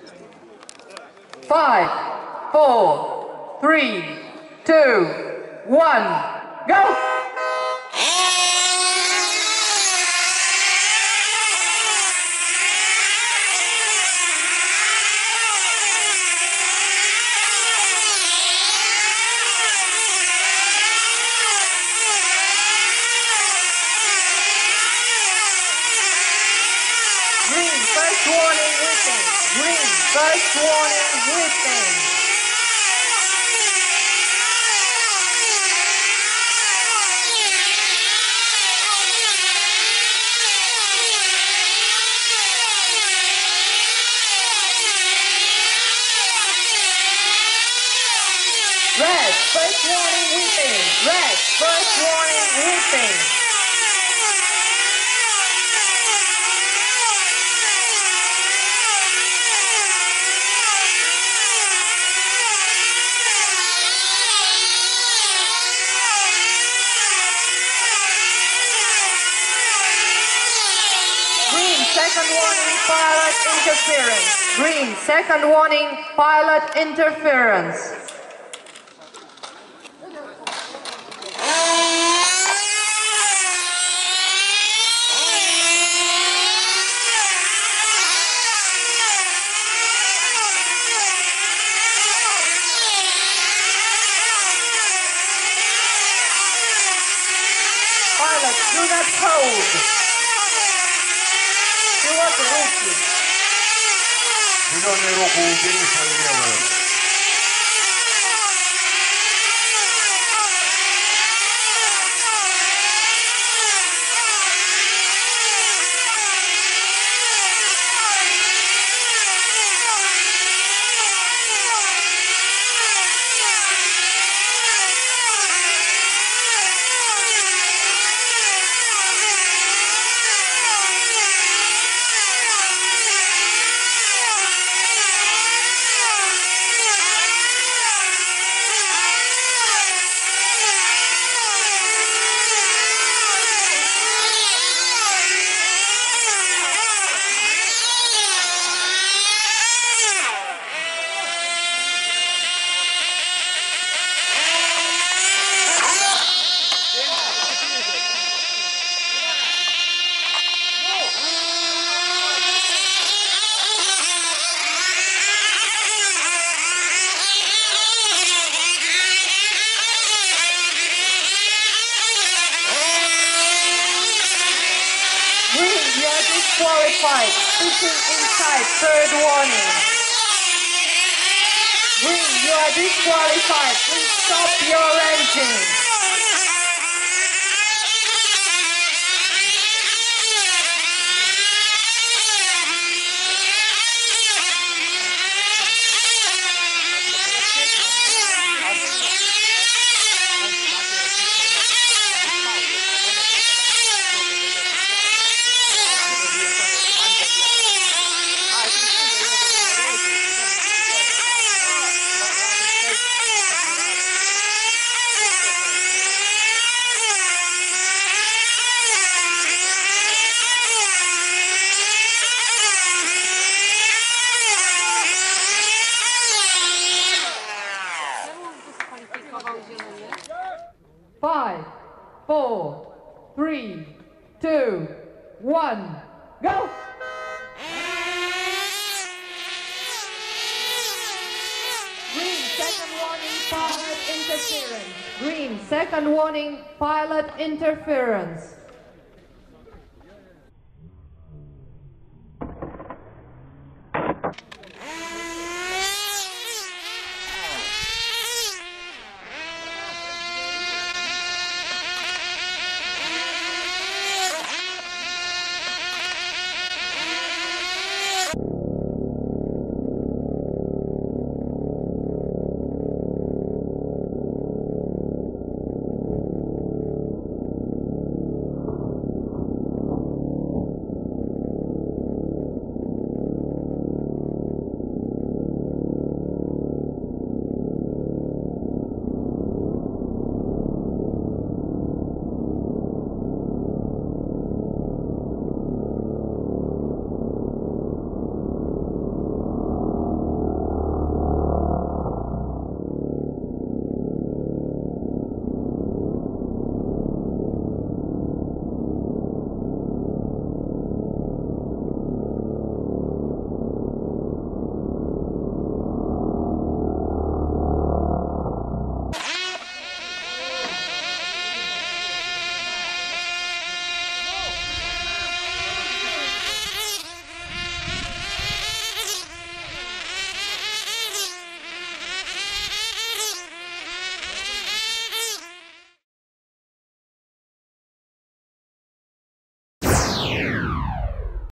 5, 4, 3, 2, 1, go! Green, first warning, whipping. Green, first warning, whipping. Red, first warning, whipping. Red, first warning, whipping. Second warning, pilot interference. Green, second warning, pilot interference. Pilot, do not hold. Зеленые руку убери свою левую. Disqualified. Pitching inside. Third warning. Green, you are disqualified. Please stop your engine. Five, 4, 3, 2, 1, go! Green, second warning, pilot interference. Green, second warning, pilot interference.